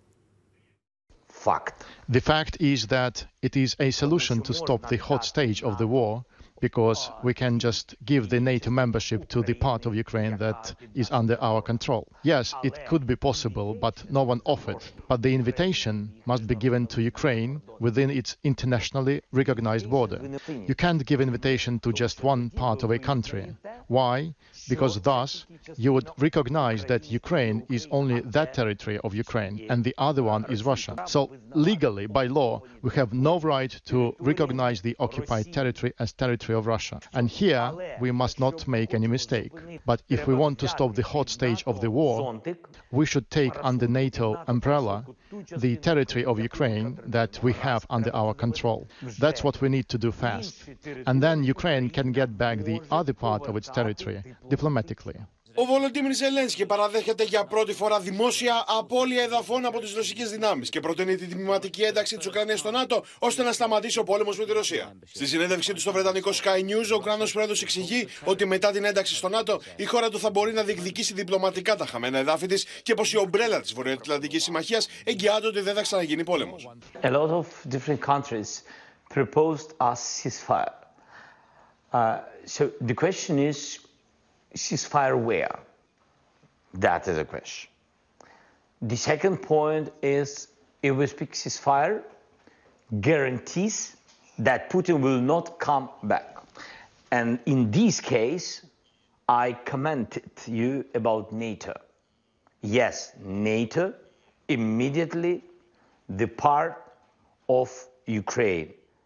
Fact. The fact is that it is a solution to stop the hot stage of the war, because we can just give the NATO membership to the part of Ukraine that is under our control. Yes, it could be possible, but no one offered. But the invitation must be given to Ukraine within its internationally recognized border. You can't give invitation to just one part of a country. Why? Because thus you would recognize that Ukraine is only that territory of Ukraine and the other one is Russia. So legally, by law, we have no right to recognize the occupied territory as territory of Russia. And here we must not make any mistake. But if we want to stop the hot stage of the war, we should take under NATO umbrella the territory of Ukraine that we have under our control. That's what we need to do fast. And then Ukraine can get back the other part of its territory diplomatically. Ο Βολοντίμιρ Ζελένσκι παραδέχεται για πρώτη φορά δημόσια απώλεια εδαφών από τις ρωσικές δυνάμεις και προτείνει την τμηματική ένταξη της Ουκρανίας στο ΝΑΤΟ ώστε να σταματήσει ο πόλεμος με τη Ρωσία. Στη συνέντευξή του στο βρετανικό Sky News, ο Ουκρανός πρόεδρος εξηγεί ότι μετά την ένταξη στο ΝΑΤΟ η χώρα του θα μπορεί να διεκδικήσει διπλωματικά τα χαμένα εδάφη της και πως η ομπρέλα της Βορειοατλαντικής Συμμαχίας εγγυάται ότι δεν θα ξαναγίνει πόλεμος. A lot of different countries proposed a ceasefire. Uh, so the question is, ceasefire where? That is the question. The second point is, if we speak ceasefire, guarantees that Putin will not come back. And in this case, I commented you about NATO. Yes, NATO immediately the part of Ukraine.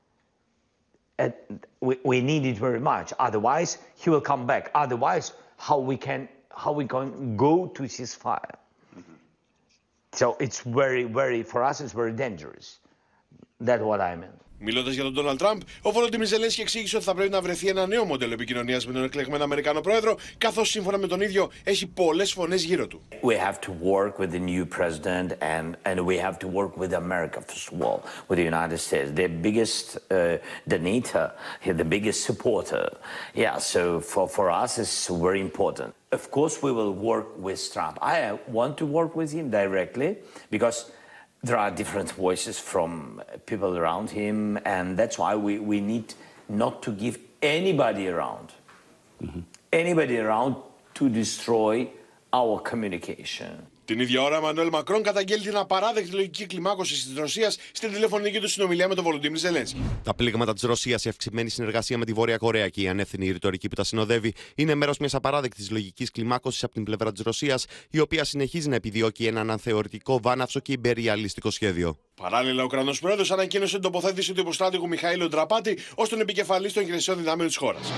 And we, we need it very much. Otherwise, he will come back. Otherwise, how we can, how we can go to ceasefire? Mm-hmm. So it's very, very, for us, it's very dangerous. That's what I meant. Μιλώντας για τον Ντόναλντ Τραμπ, ο Βολοντίμιρ Ζελένσκι εξήγησε ότι θα πρέπει να βρεθεί ένα νέο μοντέλο επικοινωνίας με τον εκλεγμένο Αμερικάνο πρόεδρο, καθώς σύμφωνα με τον ίδιο έχει πολλές φωνές γύρω του. We have to work with the new president and and we have to work with America first of all, with the United States, the biggest, uh, the NATO, the biggest supporter. Yeah, so for for us it's very important. Of course, we will work with Trump. I want to work with him directly because there are different voices from people around him, and that's why we, we need not to give anybody around, mm-hmm. anybody around to destroy our communication. Την ίδια ώρα, ο Εμμανουέλ Μακρόν καταγγέλει την απαράδεκτη λογική κλιμάκωση της Ρωσίας στην τηλεφωνική του συνομιλία με τον Βολοντίμιρ Ζελένσκι. Τα πλήγματα της Ρωσίας, η αυξημένη συνεργασία με τη Βόρεια Κορέα και η ανεύθυνη ρητορική που τα συνοδεύει είναι μέρος μιας απαράδεκτης λογικής κλιμάκωσης από την πλευρά της Ρωσίας, η οποία συνεχίζει να επιδιώκει ένα αναθεωρητικό, βάναυσο και ιμπεριαλιστικό σχέδιο. Παράλληλα, ο Ουκρανός πρόεδρος ανακοίνωσε την τοποθέτηση του υποστράτηγου Μιχαήλ Ντραπάτη ως τον επικεφαλής των ηγεσιών δυνάμεων της χώρας.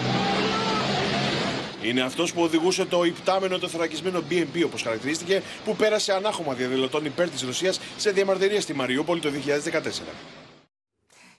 Είναι αυτός που οδηγούσε το υπτάμενο το θωρακισμένο μπι εμ πι, όπως χαρακτηρίστηκε, που πέρασε ανάχωμα διαδηλωτών υπέρ της Ρωσίας σε διαμαρτυρίες στη Μαριούπολη το δύο χιλιάδες δεκατέσσερα.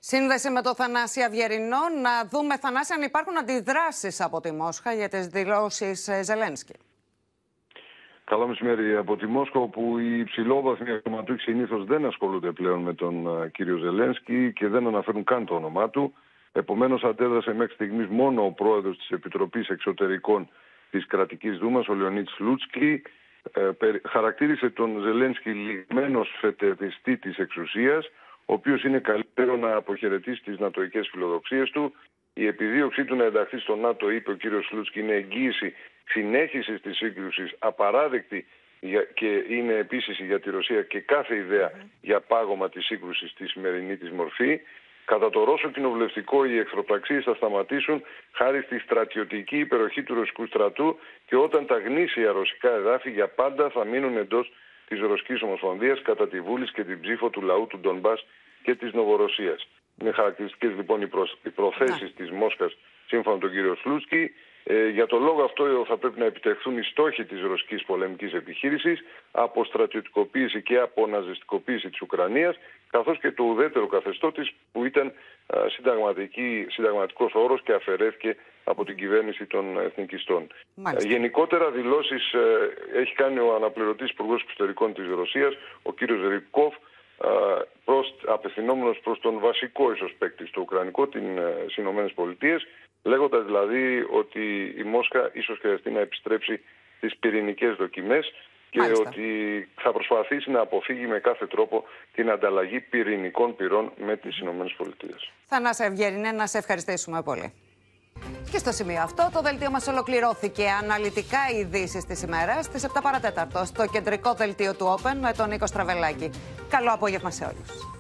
Σύνδεση με το Θανάση Αυγερινό. Να δούμε, Θανάση, αν υπάρχουν αντιδράσεις από τη Μόσχα για τις δηλώσεις Ζελένσκι. Καλό μεσημέρι από τη Μόσχα, όπου οι υψηλόβαθμοι αξιωματούχοι συνήθως δεν ασχολούνται πλέον με τον uh, κύριο Ζελένσκι και δεν αναφέρουν καν το όνομά του. Επομένως, αντέδρασε μέχρι στιγμής μόνο ο πρόεδρος της Επιτροπής Εξωτερικών της Κρατικής Δούμας, ο Λεωνίτ Σλούτσκι. Ε, περι... Χαρακτήρισε τον Ζελένσκι λιγμένος φετεριστή της εξουσίας, ο οποίος είναι καλύτερο να αποχαιρετήσει τις νατοικές φιλοδοξίες του. Η επιδίωξή του να ενταχθεί στο ΝΑΤΟ, είπε ο κύριος Σλούτσκι, είναι εγγύηση συνέχισης της σύγκρουσης, απαράδεκτη και είναι επίσης για τη Ρωσία και κάθε ιδέα για πάγωμα της σύγκρουσης στη σημερινή της μορφή. Κατά το Ρώσο κοινοβουλευτικό, οι εχθροπραξίες θα σταματήσουν χάρη στη στρατιωτική υπεροχή του ρωσικού στρατού και όταν τα γνήσια ρωσικά εδάφη για πάντα θα μείνουν εντός της Ρωσικής Ομοσπονδίας κατά τη βούληση και την ψήφο του λαού του Ντονμπάς και της Νοβορωσίας. Είναι χαρακτηριστικές λοιπόν οι, προ... οι προθέσεις της Μόσχας σύμφωνα με τον κύριο Σλούτσκι. Ε, για το λόγο αυτό θα πρέπει να επιτευχθούν οι στόχοι της ρωσικής πολεμικής επιχείρησης, από στρατιωτικοποίηση και από ναζιστικοποίηση της Ουκρανίας, καθώς και το ουδέτερο καθεστώ της που ήταν συνταγματικός όρος και αφαιρέθηκε από την κυβέρνηση των εθνικιστών. Ε, γενικότερα δηλώσεις ε, έχει κάνει ο αναπληρωτής υπουργός εξωτερικών της Ρωσίας, ο κύριος Ρυμπκόφ, προς, απευθυνόμενος προς τον βασικό ίσως παίκτη στο Ουκρανικό, τις Ηνωμένες Πολιτείες, λέγοντας δηλαδή ότι η Μόσχα ίσως χρειαστεί να επιστρέψει στις πυρηνικές δοκιμές και Μάλιστα. ότι θα προσπαθήσει να αποφύγει με κάθε τρόπο την ανταλλαγή πυρηνικών πυρών με τις Ηνωμένες Πολιτείες. Θανάση Αυγερινέ, να σε ευχαριστήσουμε πολύ. Και στο σημείο αυτό το δελτίο μας ολοκληρώθηκε. Αναλυτικά οι ειδήσεις της ημέρας στις επτά παρά τέταρτο στο κεντρικό δελτίο του Open με τον Νίκο Στραβελάκη. Καλό απόγευμα σε όλους.